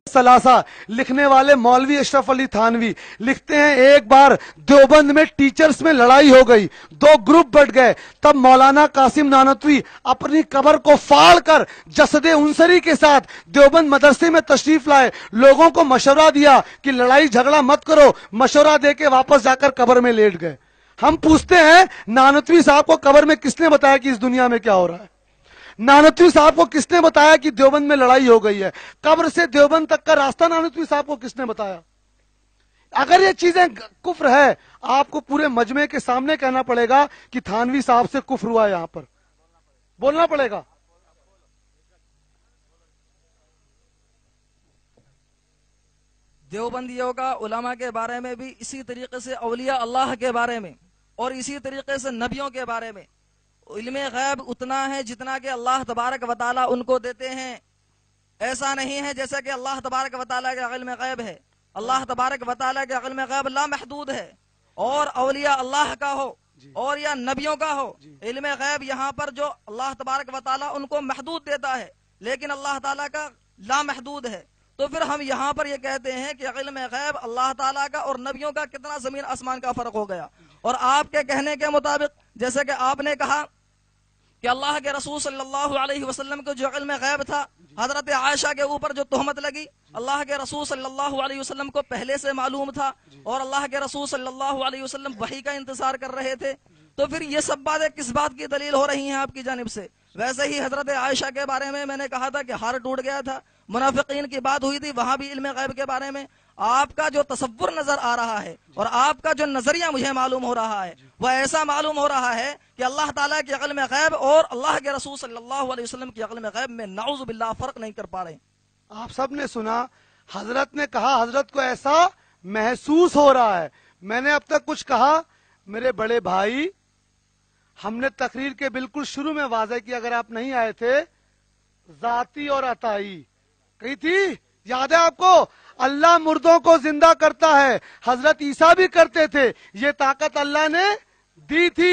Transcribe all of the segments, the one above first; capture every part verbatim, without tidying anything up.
सलासा लिखने वाले मौलवी अशरफ अली थानवी लिखते हैं, एक बार देवबंद में टीचर्स में लड़ाई हो गई, दो ग्रुप बट गए। तब मौलाना कासिम नानतवी अपनी कब्र को फाड़ कर जसदे उनसरी के साथ देवबंद मदरसे में तशरीफ लाए, लोगों को मशवरा दिया कि लड़ाई झगड़ा मत करो, मशवरा देके वापस जाकर कब्र में लेट गए। हम पूछते हैं, नानतवी साहब को कब्र में किसने बताया कि इस दुनिया में क्या हो रहा है? नानतवी साहब को किसने बताया कि देवबंद में लड़ाई हो गई है? कब्र से देवबंद तक का रास्ता नानतवी साहब को किसने बताया? अगर ये चीजें कुफ्र है, आपको पूरे मजमे के सामने कहना पड़ेगा कि थानवी साहब से कुफ्र हुआ है, यहां पर बोलना पड़ेगा। देवबंदियों का उलमा के बारे में भी इसी तरीके से औलिया अल्लाह के बारे में और इसी तरीके से नबियों के बारे में इल्मे गैब उतना है जितना कि अल्लाह तबारक व तआला उनको देते हैं। ऐसा नहीं है जैसा कि अल्लाह तबारक व तआला का इल्मे गैब है। अल्लाह तबारक व तआला का इल्मे गैब लामहदूद है, और औलिया अल्लाह का हो और या नबियों का हो, इल्मे गैब यहाँ पर जो अल्लाह तबारक व तआला उनको महदूद देता है, लेकिन अल्लाह ताला का लामहदूद है। तो फिर हम यहाँ पर ये कहते हैं कि इल्मे गैब अल्लाह ताला का और नबियों का कितना जमीन आसमान का फर्क हो गया। और आपके कहने के मुताबिक, जैसे कि आपने कहा कि अल्लाह के रसूल सल्लल्लाहु अलैहि वसल्लम को जो इल्म गैब था, हजरत आयशा के ऊपर जो तोहमत लगी, अल्लाह के रसूल सल्लल्लाहु अलैहि वसल्लम को पहले से मालूम था और अल्लाह के रसूल सल्लल्लाहु अलैहि वसल्लम वही का इंतजार कर रहे थे। तो फिर ये सब बातें किस बात की दलील हो रही हैं आपकी जानिब से? वैसे ही हजरत आयशा के बारे में मैंने कहा था कि हार टूट गया था, मुनाफिकीन की बात हुई थी, वहां भी इल्म गैब के बारे में आपका जो तसव्वुर नजर आ रहा है और आपका जो नजरिया मुझे मालूम हो रहा है, वह ऐसा मालूम हो रहा है कि अल्लाह ताला के इल्म गैब और अल्लाह के रसूल सल्लल्लाहु अलैहि वसल्लम के इल्म गैब में नाउज़ु बिल्लाह फर्क नहीं कर पा रहे। आप सब ने सुना, हजरत ने कहा हजरत को ऐसा महसूस हो रहा है। मैंने अब तक कुछ कहा, मेरे बड़े भाई, हमने तकरीर के बिल्कुल शुरू में वाज़ह किया, अगर आप नहीं आए थे, जाती और अताई कही थी, याद है आपको? अल्लाह मुर्दों को जिंदा करता है, हजरत ईसा भी करते थे, ये ताकत अल्लाह ने दी थी।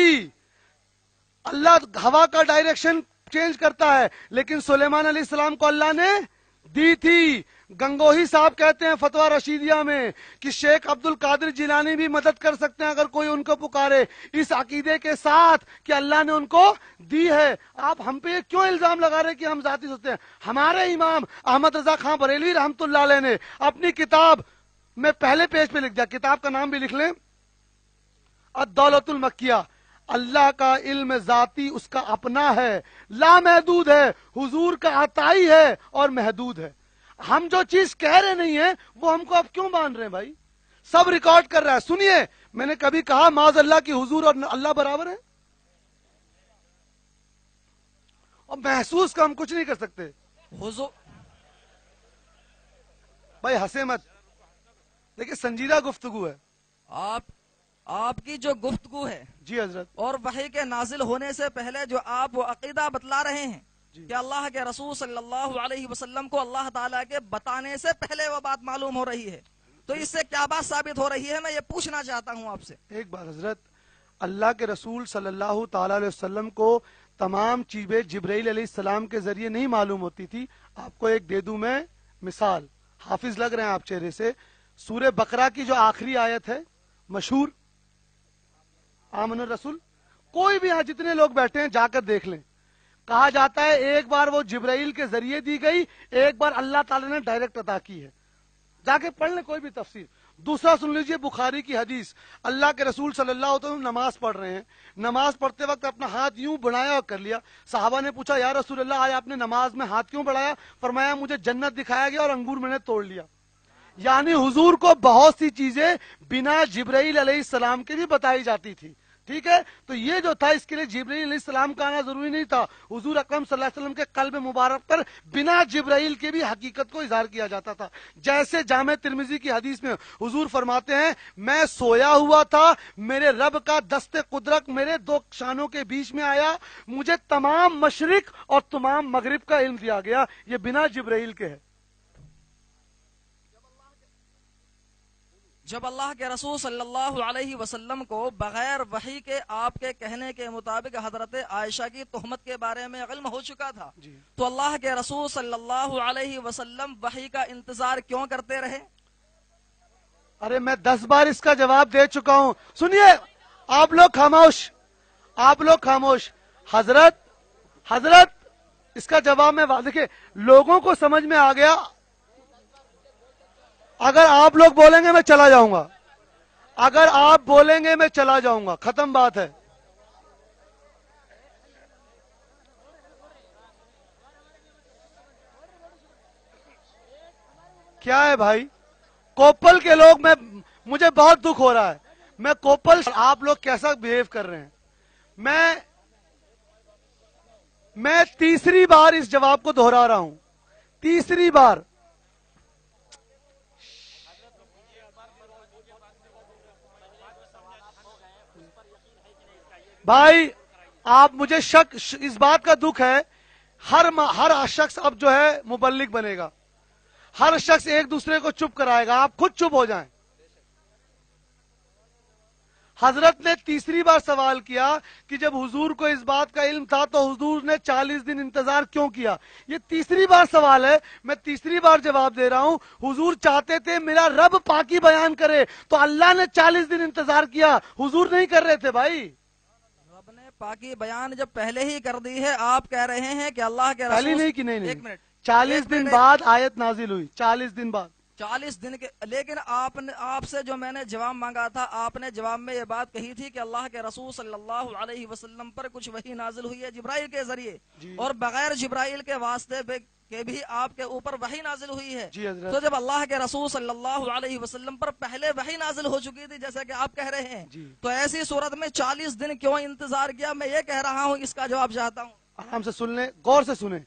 अल्लाह हवा का डायरेक्शन चेंज करता है, लेकिन सुलेमान अलैहिस्सलाम को अल्लाह ने दी थी। गंगोही साहब कहते हैं फतवा रशीदिया में कि शेख अब्दुल कादिर जिलानी भी मदद कर सकते हैं अगर कोई उनको पुकारे, इस अकीदे के साथ कि अल्लाह ने उनको दी है। आप हम पे क्यों इल्जाम लगा रहे कि हम जाती सोचते हैं? हमारे इमाम अहमद रजा खां बरेलवी रहमतुल्लाह अलैह ने अपनी किताब में पहले पेज पे लिख दिया, किताब का नाम भी लिख लें, अद-दौलतुल मक्किया, अल्लाह का इल्म जाती उसका अपना है, लामहदूद है, हुजूर का अताई है और महदूद है। हम जो चीज कह रहे नहीं है वो हमको अब क्यों मान रहे हैं भाई? सब रिकॉर्ड कर रहा है। सुनिए, मैंने कभी कहा माज अल्लाह की हुजूर और अल्लाह बराबर है? और महसूस का हम कुछ नहीं कर सकते। हुजूर भाई हंसे मत, देखिए संजीदा गुफ्तगू है। आप आपकी जो गुफ्तगू है जी हजरत, और वही के नाजिल होने से पहले जो आप वो अकीदा बतला रहे हैं कि अल्लाह के रसूल सल्लल्लाहु अलैहि वसल्लम को अल्लाह ताला के बताने से पहले वो बात मालूम हो रही है, तो इससे क्या बात साबित हो रही है? मैं ये पूछना चाहता हूँ आपसे। एक बार हजरत, अल्लाह के रसूल सल्लल्लाहु ताला अलैहि वसल्लम को तमाम चीजें जिब्राइल अलैहिस्सलाम के जरिए नहीं मालूम होती थी। आपको एक दे दूं मैं मिसाल, हाफिज लग रहे हैं आप चेहरे से। सूरह बकरा की जो आखिरी आयत है मशहूर, आमन रसूल, कोई भी यहाँ जितने लोग बैठे हैं जाकर देख लें। कहा जाता है एक बार वो जिब्राइल के जरिए दी गई, एक बार अल्लाह ताला ने डायरेक्ट अता की है। जाके पढ़ ले कोई भी तफसीर। दूसरा सुन लीजिए बुखारी की हदीस, अल्लाह के रसूल सल्लल्लाहु अलैहि वसल्लम नमाज पढ़ रहे हैं, नमाज पढ़ते वक्त अपना हाथ यूं बढ़ाया और कर लिया। साहबा ने पूछा या रसूल अल्लाह आज आपने नमाज में हाथ क्यों बढ़ाया? फरमाया मुझे जन्नत दिखाया गया और अंगूर मैंने तोड़ लिया। यानी हुजूर को बहुत सी चीजें बिना जिब्राइल अलैहिस्सलाम के भी बताई जाती थी। ठीक है, तो ये जो था इसके लिए जिब्राइल अलैहिस्सलाम का आना जरूरी नहीं था। हुजूर अकरम सल्लल्लाहु अलैहि वसल्लम के कल्ब मुबारक पर बिना जिब्राइल के भी हकीकत को इजहार किया जाता था। जैसे जामे तिर्मिजी की हदीस में हुजूर फरमाते हैं, मैं सोया हुआ था, मेरे रब का दस्ते कुदरत मेरे दो शानों के बीच में आया, मुझे तमाम मशरिक और तमाम मगरिब का इल्म दिया गया। ये बिना जिब्राइल के है। जब अल्लाह के रसूल सल्लल्लाहु अलैहि वसल्लम को बगैर वही के आपके कहने के मुताबिक हजरत आयशा की तोहमत के बारे में इल्म हो चुका था, तो अल्लाह के रसूल सल्लल्लाहु अलैहि वसल्लम वही का इंतजार क्यों करते रहे? अरे मैं दस बार इसका जवाब दे चुका हूं। सुनिए, आप लोग खामोश, आप लोग खामोश। हजरत हजरत इसका जवाब मैं, देखिए लोगों को समझ में आ गया। अगर आप लोग बोलेंगे मैं चला जाऊंगा, अगर आप बोलेंगे मैं चला जाऊंगा, खत्म बात है। क्या है भाई, कोपल के लोग, मैं मुझे बहुत दुख हो रहा है। मैं कोपल, आप लोग कैसा बिहेव कर रहे हैं। मैं मैं तीसरी बार इस जवाब को दोहरा रहा हूं, तीसरी बार। भाई आप, मुझे शक, इस बात का दुख है, हर हर शख्स अब जो है मुबल्लिग बनेगा, हर शख्स एक दूसरे को चुप कराएगा। आप खुद चुप हो जाएं। हजरत ने तीसरी बार सवाल किया कि जब हुजूर को इस बात का इल्म था तो हुजूर ने चालीस दिन इंतजार क्यों किया। ये तीसरी बार सवाल है, मैं तीसरी बार जवाब दे रहा हूं। हुजूर चाहते थे मेरा रब पाकी बयान करे, तो अल्लाह ने चालीस दिन इंतजार किया, हुजूर नहीं कर रहे थे भाई। रब ने पाकी बयान जब पहले ही कर दी है, आप कह रहे हैं कि अल्लाह के पहले रसूल, नहीं कि नहीं, नहीं। एक मिनट, चालीस दिन बाद आयत नाजिल हुई, चालीस दिन बाद, चालीस दिन के। लेकिन आपने, आपसे जो मैंने जवाब मांगा था, आपने जवाब में ये बात कही थी कि अल्लाह के रसूल सल्लल्लाहु अलैहि वसल्लम पर कुछ वही नाजिल हुई है जिब्राइल के जरिए, और बगैर जिब्राइल के वास्ते के भी आपके ऊपर वही नाजिल हुई है। तो जब अल्लाह के रसूल सल्लल्लाहु अलैहि वसल्लम पर पहले वही नाजिल हो चुकी थी, जैसा कि आप कह रहे हैं, तो ऐसी सूरत में चालीस दिन क्यों इंतजार किया? मैं ये कह रहा हूँ, इसका जवाब चाहता हूँ। आराम से सुन ले, गौर से सुने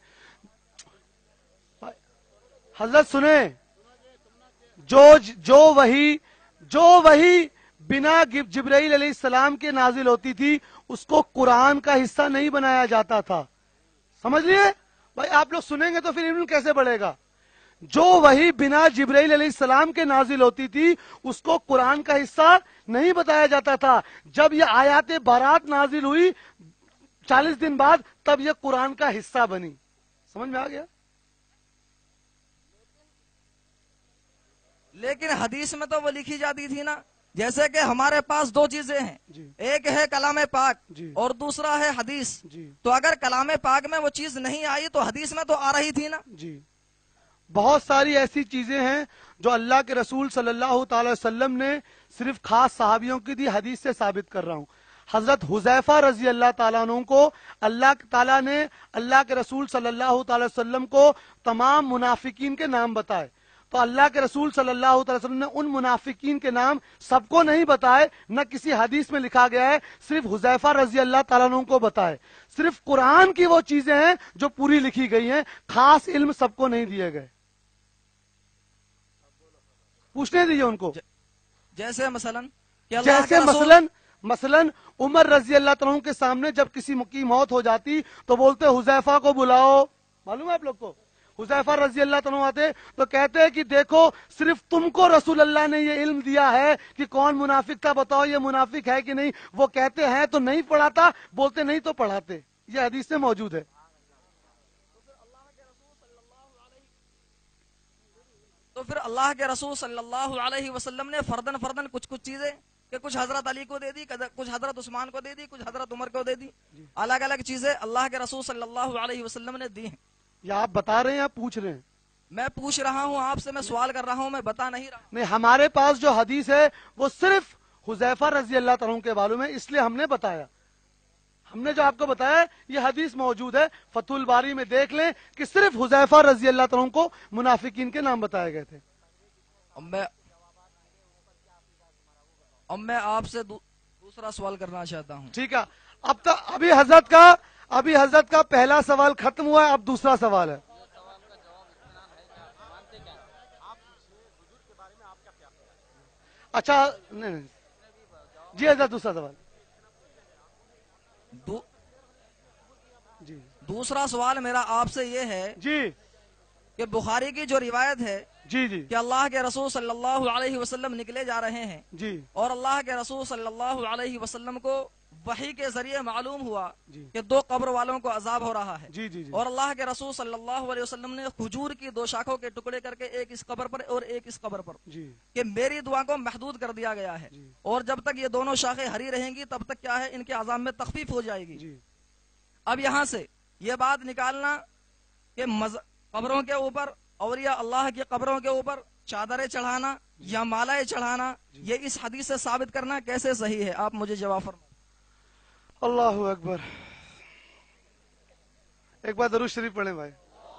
हजरत, सुने। जो जो वही जो वही बिना जिब्राइल अलैहिस्सलाम के नाजिल होती थी, उसको कुरान का हिस्सा नहीं बनाया जाता था। समझ लिए भाई, आप लोग सुनेंगे तो फिर इल्म कैसे बढ़ेगा। जो वही बिना जिब्राइल अलैहिस्सलाम के नाजिल होती थी, उसको कुरान का हिस्सा नहीं बताया जाता था। जब ये आयात बारात नाजिल हुई चालीस दिन बाद, तब ये कुरान का हिस्सा बनी। समझ में आ गया? लेकिन हदीस में तो वो लिखी जाती थी ना, जैसे कि हमारे पास दो चीजें हैं, एक है कलाम पाक और दूसरा है हदीस। तो अगर कलाम पाक में वो चीज नहीं आई तो हदीस में तो आ रही थी ना। जी, बहुत सारी ऐसी चीजें हैं जो अल्लाह के रसूल सल्लल्लाहु अलैहि वसल्लम ने सिर्फ खास सहाबियों की दी, हदीस से साबित कर रहा हूँ। हजरत हुजैफा रजी अल्लाह ताला अन्हु को अल्लाह ताला ने, अल्लाह के रसूल सल्लल्लाहु अलैहि वसल्लम को तमाम मुनाफिकीन के नाम बताए। तो अल्लाह के रसूल सल्लल्लाहु अलैहि वसल्लम ने उन मुनाफिकीन के नाम सबको नहीं बताए, न किसी हदीस में लिखा गया है, सिर्फ हुजैफा रजी अल्लाह ताला अन्हु को बताए। सिर्फ कुरान की वो चीजें हैं जो पूरी लिखी गई हैं, खास इल्म सबको नहीं दिए गए। पूछने दीजिए उनको। जैसे मसलन जैसे मसलन मसलन उमर रजी अल्लाह ताला अन्हु के सामने जब किसी की मौत हो जाती तो बोलते हुजैफा को बुलाओ। मालूम है आप लोग को? हुजैफा रजी अल्लाह तआला आते तो कहते हैं कि देखो, सिर्फ तुमको रसूल अल्लाह ने ये इल्म दिया है कि कौन मुनाफिक था, बताओ ये मुनाफिक है कि नहीं। वो कहते हैं तो नहीं पढ़ाता, बोलते नहीं तो पढ़ाते। ये हदीस में मौजूद है। तो फिर अल्लाह के रसूल सल्लल्लाहु अलैहि वसल्लम ने फर्दन फर्दन कुछ कुछ चीजें कि कुछ हजरत अली को दे दी, कुछ हजरत उस्मान को दे दी, कुछ हजरत उमर को दे दी, अलग अलग चीजें अल्लाह के रसूल सल्लल्लाहु अलैहि वसल्लम ने दी हैं। या आप बता रहे हैं या पूछ रहे हैं? मैं पूछ रहा हूं आपसे, मैं सवाल कर रहा हूं, मैं बता नहीं रहा। नहीं, हमारे पास जो हदीस है वो सिर्फ हुजैफा रजी अल्लाह तआला के बारे में, इसलिए हमने बताया। हमने जो आपको बताया ये हदीस मौजूद है, फतहुल बारी में देख लें कि सिर्फ हुजैफा रजी अल्लाह तआला को मुनाफिकीन के नाम बताए गए थे। अब मैं अब मैं आपसे दू, दूसरा सवाल करना चाहता हूं। ठीक है, अब तक अभी हजरत का अभी हजरत का पहला सवाल खत्म हुआ है, अब दूसरा सवाल है। अच्छा, नहीं नहीं जी हजरत, दूसरा सवाल। दू, जी दूसरा सवाल मेरा आपसे ये है जी कि बुखारी की जो रिवायत है جی جی کہ اللہ کے رسول صلی اللہ علیہ وسلم نکلے جا رہے ہیں جی اور اللہ کے رسول صلی اللہ علیہ وسلم کو وحی کے ذریعے معلوم ہوا جی کہ دو قبر والوں کو عذاب ہو رہا ہے، جی جی جی اور اللہ کے رسول صلی اللہ علیہ وسلم نے کھجور کی دو شاخوں کے ٹکڑے کر کے ایک اس قبر پر اور ایک اس قبر پر جی کہ میری دعا کو محدود کر دیا گیا ہے، جی اور جب تک یہ دونوں شاخیں ہری رہیں گی تب تک کیا ہے ان کے عذاب میں تخفیف ہو جائے گی۔ جی اب یہاں سے یہ بات نکالنا کہ مز... قبروں کے اوپر اولیاء اللہ کی قبروں کے اوپر چادریں چڑھانا یا مالائیں چڑھانا، یہ اس حدیث سے ثابت کرنا کیسے صحیح ہے؟ آپ مجھے جواب فرمائیں۔ اللہ اکبر، ایک بار درود شریف پڑھیں بھائی۔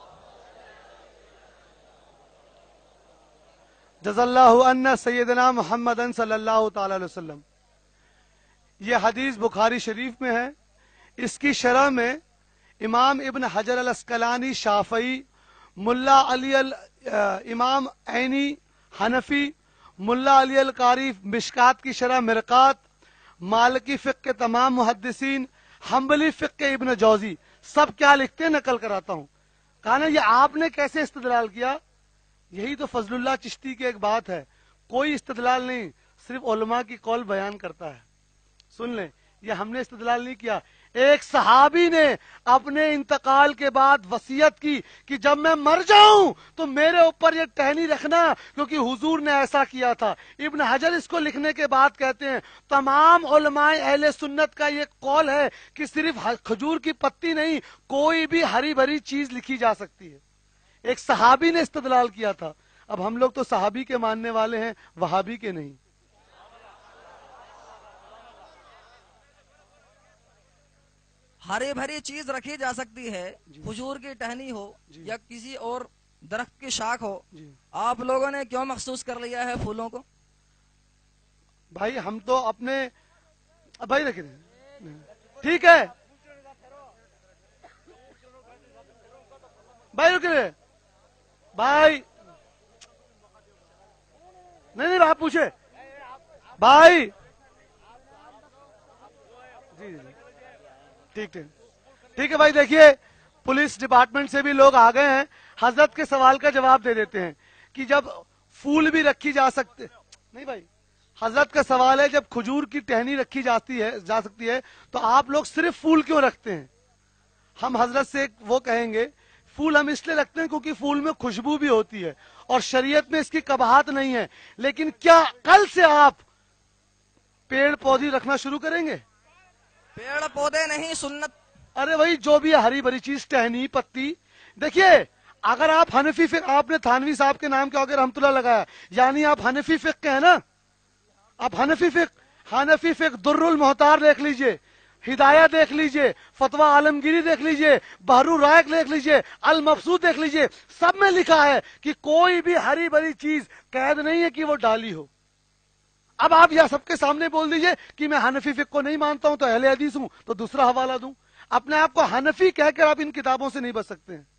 جزا اللہ عنا سیدنا محمد صلی اللہ تعالی علیہ وسلم۔ یہ حدیث بخاری شریف میں ہے، اس کی شرح میں امام ابن حجر الاسقلانی شافعی، ملا علی ال امام عینی حنفی، ملا علی القاری مشکات کی شرح مرقات، مالکی فقہ کے تمام محدثین، حنبلی فقہ کے ابن جوزی، سب کیا لکھتے ہیں نقل کراتا ہوں۔ کہا نا یہ آپ نے کیسے استدلال کیا؟ یہی تو فضل اللہ چشتی کی ایک بات ہے، کوئی استدلال نہیں، صرف علماء کی قول بیان کرتا ہے۔ سن لیں، یہ ہم نے استدلال نہیں کیا، ایک صحابی نے اپنے انتقال کے بعد وصیت کی کہ جب میں مر جاؤں تو میرے اوپر یہ ٹہنی رکھنا، کیونکہ حضور نے ایسا کیا تھا۔ ابن حجر اس کو لکھنے کے بعد کہتے ہیں تمام علماء اہل سنت کا یہ قول ہے کہ صرف کھجور کی پتی نہیں، کوئی بھی ہری بھری چیز لکھی جا سکتی ہے۔ ایک صحابی نے استدلال کیا تھا، اب ہم لوگ تو صحابی کے ماننے والے ہیں، وہابی کے نہیں۔ ہری بھری چیز رکھی جا سکتی ہے، کھجور کی ٹہنی ہو یا کسی اور درخت کی شاخ ہو، آپ لوگوں نے کیوں مخصوص کر لیا ہے پھولوں کو؟ بھائی ہم تو اپنے بھائی رکھے ٹھیک ہے بھائی رکے بھائی، نہیں نہیں آپ پوچھے بھائی، جی جی ٹھیک ٹھیک ٹھیک ہے بھائی۔ دیکھیے پولیس ڈپارٹمنٹ سے بھی لوگ آ گئے ہیں، حضرت کے سوال کا جواب دے دیتے ہیں کہ جب پھول بھی رکھی جا سکتے، نہیں بھائی حضرت کا سوال ہے جب کھجور کی ٹہنی رکھی جاتی ہے جا سکتی ہے تو آپ لوگ صرف پھول کیوں رکھتے ہیں؟ ہم حضرت سے وہ کہیں گے پھول ہم اس لیے رکھتے ہیں کیونکہ پھول میں خوشبو بھی ہوتی ہے اور شریعت میں اس کی قباحت نہیں ہے، لیکن کیا کل سے آپ پیڑ پودے رکھنا شروع کریں گے؟ پیڑ پودے نہیں، سنت۔ ارے وہی جو بھی ہے ہری بھری چیز، ٹہنی پتی۔ دیکھیے اگر آپ حنفی فقہ، آپ نے تھانوی صاحب کے نام کے آگے رحمت اللہ لگایا، یعنی آپ حنفی فقہ کے ہیں نا، آپ حنفی فقہ حنفی فقہ در المحتار دیکھ لیجئے، ہدایہ دیکھ لیجئے، فتویٰ عالمگیری دیکھ لیجئے، بحر الرائق دیکھ لیجئے، المبسوط دیکھ لیجئے، سب میں لکھا ہے کہ کوئی بھی ہری بھری چیز قید نہیں ہے کہ وہ ڈالی ہو۔ اب آپ یہ سب کے سامنے بول دیجئے کہ میں حنفی فقہ کو نہیں مانتا ہوں تو اہل حدیث ہوں، تو دوسرا حوالہ دوں؟ اپنے آپ کو حنفی کہہ کر آپ ان کتابوں سے نہیں بچ سکتے ہیں۔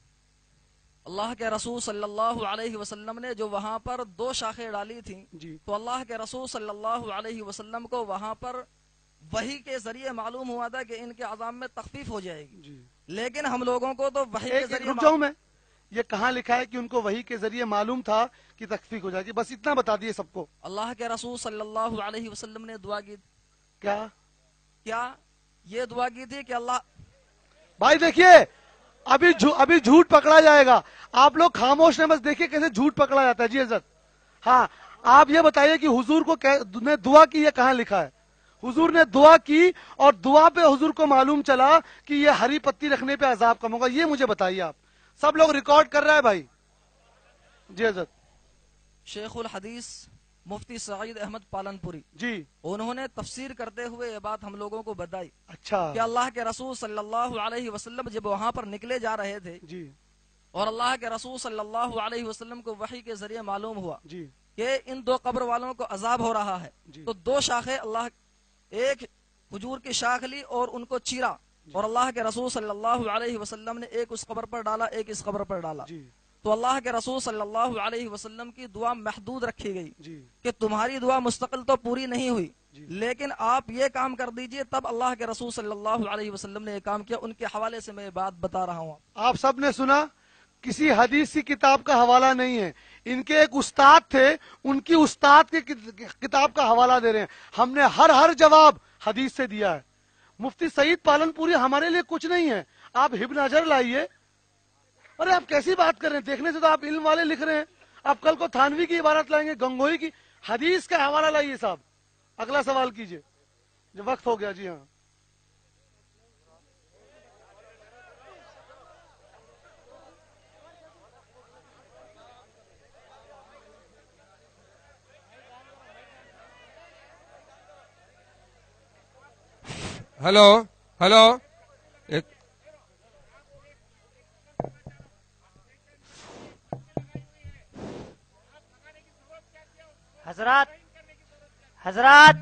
اللہ کے رسول صلی اللہ علیہ وسلم نے جو وہاں پر دو شاخیں ڈالی تھیں جی تو اللہ کے رسول صلی اللہ علیہ وسلم کو وہاں پر وحی کے ذریعے معلوم ہوا تھا کہ ان کے عذاب میں تخفیف ہو جائے گی، جی لیکن ہم لوگوں کو تو وحی کے ایک ایک ذریعے رک جاؤں میں، یہ کہاں لکھا ہے کہ ان کو وحی کے ذریعے معلوم تھا کہ تخفیف ہو جائے گی؟ بس اتنا بتا دیے سب کو۔ اللہ کے رسول صلی اللہ علیہ وسلم نے دعا کی، کیا کیا یہ دعا کی تھی کہ اللہ بھائی دیکھیے ابھی ابھی جھوٹ پکڑا جائے گا، آپ لوگ خاموش ہیں، بس دیکھیے کیسے جھوٹ پکڑا جاتا ہے۔ جی حضرت، ہاں آپ یہ بتائیے کہ حضور کو نے دعا کی، یہ کہاں لکھا ہے؟ حضور نے دعا کی اور دعا پہ حضور کو معلوم چلا کہ یہ ہری پتی رکھنے پہ عذاب کم ہوگا، یہ مجھے بتائیے آپ۔ سب لوگ ریکارڈ کر رہا ہے بھائی۔ جی حضرت۔ شیخ الحدیث مفتی سعید احمد پالنپوری جی انہوں نے تفسیر کرتے ہوئے یہ بات ہم لوگوں کو بتائی اچھا کہ اللہ کے رسول صلی اللہ علیہ وسلم جب وہاں پر نکلے جا رہے تھے جی اور اللہ کے رسول صلی اللہ علیہ وسلم کو وحی کے ذریعے معلوم ہوا جی کہ ان دو قبر والوں کو عذاب ہو رہا ہے، جی تو دو شاخیں اللہ، ایک کھجور کی شاخ لی اور ان کو چیرا، اور اللہ کے رسول صلی اللہ علیہ وسلم نے ایک اس قبر پر ڈالا، ایک اس قبر پر ڈالا، جی تو اللہ کے رسول صلی اللہ علیہ وسلم کی دعا محدود رکھی گئی جی کہ تمہاری دعا مستقل تو پوری نہیں ہوئی، جی لیکن آپ یہ کام کر دیجئے۔ تب اللہ کے رسول صلی اللہ علیہ وسلم نے یہ کام کیا، ان کے حوالے سے میں یہ بات بتا رہا ہوں۔ آپ سب نے سنا، کسی حدیث کی کتاب کا حوالہ نہیں ہے. ان کے ایک استاد تھے, ان کی استاد کی کتاب کا حوالہ دے رہے ہیں. ہم نے ہر ہر جواب حدیث سے دیا ہے. مفتی سعید پالن پوری ہمارے لیے کچھ نہیں ہے. آپ ابن حجر لائیے. ارے آپ کیسی بات کر رہے ہیں؟ دیکھنے سے تو آپ علم والے لکھ رہے ہیں. آپ کل کو تھانوی کی عبارت لائیں گے, گنگوئی کی. حدیث کا حوالہ لائیے صاحب. اگلا سوال کیجئے. جو وقت ہو گیا. جی ہاں. ہلو ہلو ایک حضرات حضرات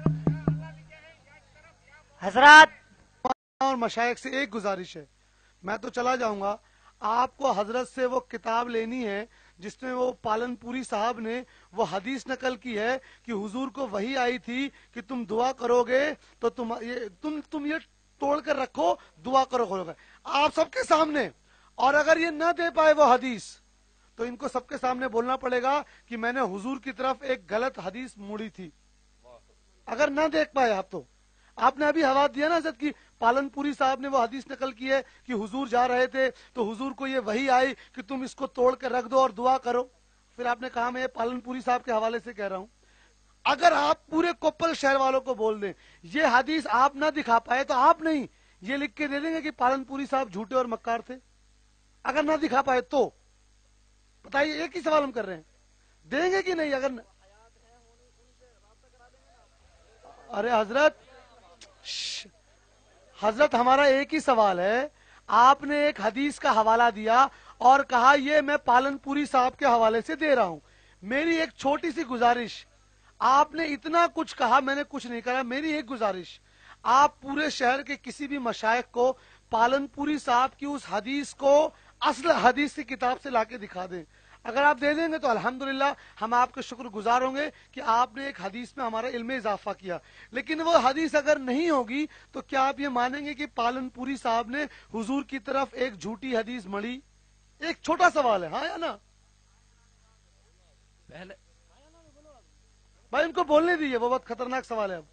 حضرات اور مشائخ سے ایک گزارش ہے, میں تو چلا جاؤں گا. آپ کو حضرت سے وہ کتاب لینی ہے جس میں وہ پالن پوری صاحب نے وہ حدیث نقل کی ہے کہ حضور کو وحی آئی تھی کہ تم دعا کرو گے تو تم یہ تم تم یہ توڑ کر رکھو, دعا کرو کرو گے آپ سب کے سامنے. اور اگر یہ نہ دے پائے وہ حدیث تو ان کو سب کے سامنے بولنا پڑے گا کہ میں نے حضور کی طرف ایک غلط حدیث موڑی تھی. اگر نہ دیکھ پائے آپ تو آپ نے ابھی حوالہ دیا نا حضرت کی پالن پوری صاحب نے وہ حدیث نقل کی ہے کہ حضور جا رہے تھے تو حضور کو یہ وحی آئی کہ تم اس کو توڑ کر رکھ دو اور دعا کرو. پھر آپ نے کہا میں یہ پالن پوری صاحب کے حوالے سے کہہ رہا ہوں. اگر آپ پورے کوپل شہر والوں کو بول دیں یہ حدیث آپ نہ دکھا پائے تو آپ نہیں یہ لکھ کے دے دیں گے کہ پالن پوری صاحب جھوٹے اور مکار تھے. اگر نہ دکھا پائے تو بتائیے, ایک ہی سوال ہم کر رہے ہیں, دیں گے کہ نہیں؟ اگر نہ... ارے حضرت حضرت ہمارا ایک ہی سوال ہے. آپ نے ایک حدیث کا حوالہ دیا اور کہا یہ میں پالن پوری صاحب کے حوالے سے دے رہا ہوں. میری ایک چھوٹی سی گزارش, آپ نے اتنا کچھ کہا, میں نے کچھ نہیں کہا. میری ایک گزارش, آپ پورے شہر کے کسی بھی مشائخ کو پالن پوری صاحب کی اس حدیث کو اصل حدیث کی کتاب سے لا کے دکھا دیں. اگر آپ دے دیں گے تو الحمدللہ ہم آپ کے شکر گزار ہوں گے کہ آپ نے ایک حدیث میں ہمارا علم اضافہ کیا. لیکن وہ حدیث اگر نہیں ہوگی تو کیا آپ یہ مانیں گے کہ پالن پوری صاحب نے حضور کی طرف ایک جھوٹی حدیث مڑی؟ ایک چھوٹا سوال ہے, ہاں یا نا؟ پہلے بھائی ان کو بولنے دیجیے, وہ بہت خطرناک سوال ہے. اب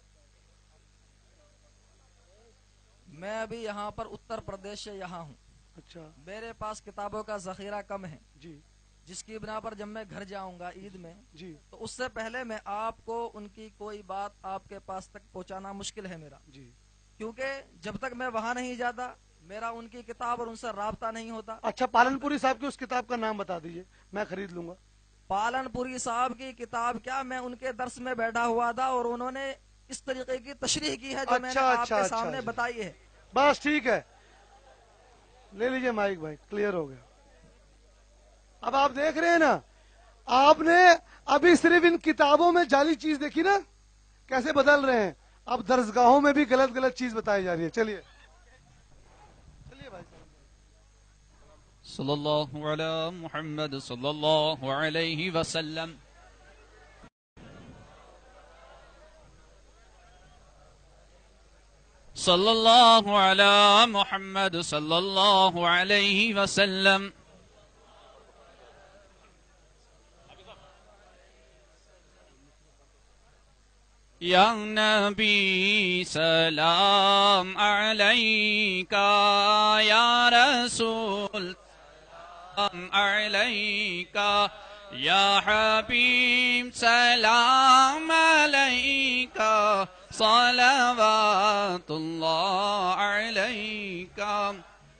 میں ابھی یہاں پر اتر پردیش سے یہاں ہوں. اچھا میرے پاس کتابوں کا ذخیرہ کم ہے, جی جس کی بنا پر جب میں گھر جاؤں گا عید میں جی تو اس سے پہلے میں آپ کو ان کی کوئی بات آپ کے پاس تک پہنچانا مشکل ہے میرا, جی کیونکہ جب تک میں وہاں نہیں جاتا میرا ان کی کتاب اور ان سے رابطہ نہیں ہوتا. اچھا پالن پوری صاحب کی اس کتاب کا نام بتا دیجیے, میں خرید لوں گا. پالن پوری صاحب کی کتاب کیا, میں ان کے درس میں بیٹھا ہوا تھا اور انہوں نے اس طریقے کی تشریح کی ہے جو میں نے اچھا آپ اچھا کے سامنے اچھا بتائی ہے. بس ٹھیک ہے, لے لیجیے مائک بھائی, کلیئر ہو گیا. اب آپ دیکھ رہے ہیں نا, آپ نے ابھی صرف ان کتابوں میں جعلی چیز دیکھی نا کیسے بدل رہے ہیں. اب درسگاہوں میں بھی غلط غلط چیز بتائی جا رہی ہے. چلیے چلیے بھائی صلی اللہ علی محمد صلی اللہ علیہ وسلم. صلی اللہ علی محمد صلی اللہ علیہ وسلم. یا نبی سلام علیکہ, یا رسول سلام علیکہ, یا حبیب سلام علیکہ, صلوات اللہ علیکہ,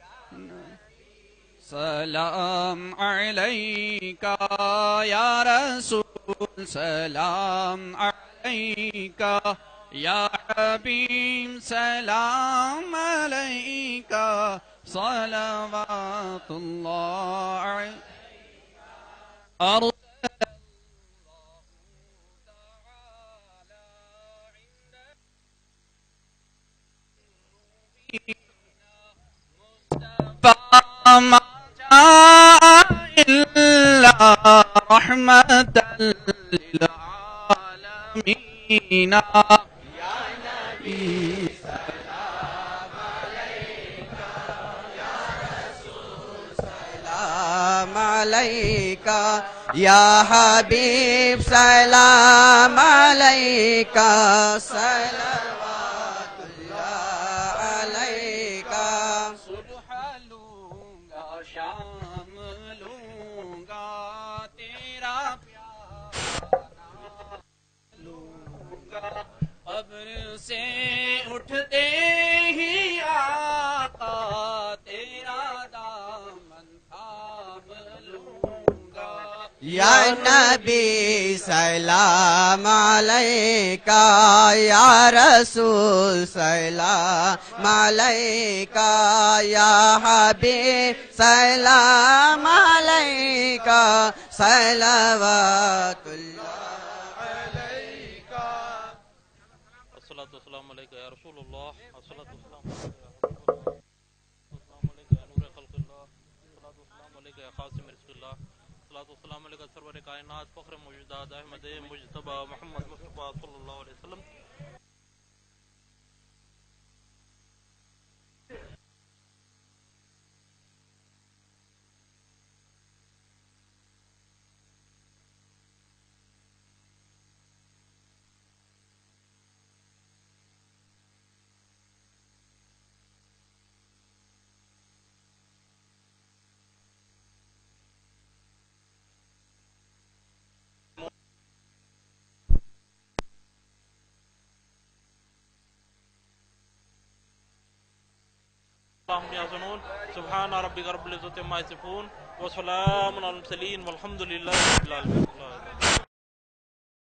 سلام علیکہ, یا رسول سلام علیکہ, یا حبیب سلام علیکہ, صلوات اللہ علیکہ. ما جاء إلا رحمة للعالمين. يا نبي سلام عليك, يا رسول سلام علیکہ یا حبیب سلام علیکہ صلوات اللہ علیکہ صبح لوں گا شام لوں گا تیرا پیار لوں گا قبر سے اٹھتے ہی آقا تیرا دامن تھام لوں گا یا نبی سلام علیکہ یا رسول سلام علیکہ یا حبیب سلام علیکہ صلوات اللہ علیکہ الصلاة والسلام علیکہ یا رسول اللہ الصلاة والسلام علیکہ یا نور خلق اللہ الصلاة والسلام علیکہ یا قاسم رزق اللہ الصلاة والسلام علیکہ سرور کائنات فخر موجودات احمد مجتبی محمد مصطفیٰ صلی اللہ علیہ وسلم اللهم يحزنون سبحان ربك رب العزة عما يصفون وسلام على المرسلين والحمد لله رب العالمين.